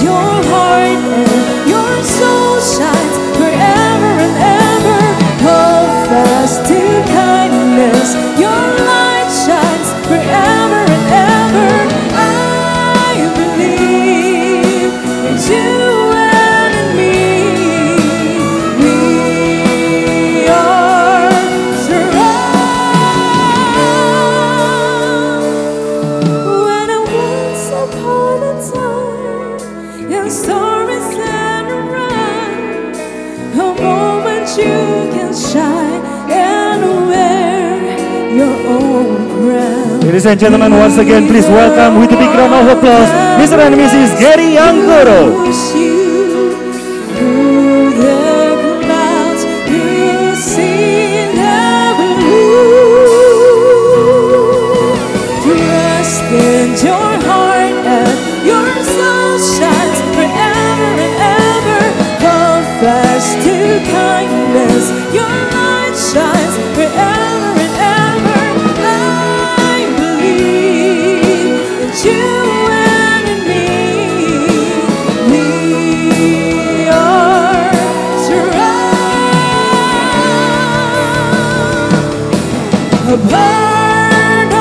your heart and your soul shines forever and ever. Hold fast to kindness, your light shines forever and ever. I believe in you and in me. We are surrounded. When I once upon a time your stories stand around, a moment you can shine and wear your own crown. Ladies and gentlemen, once again, please welcome with a big round of applause, Mr. and Mrs. Gary Anggoro. Push you through the clouds, you see the blue. Trust in your heart and your soul shines forever and ever. Hold fast to kindness, your light shines forever and ever. I believe in you and in me. We are surrounded. A burden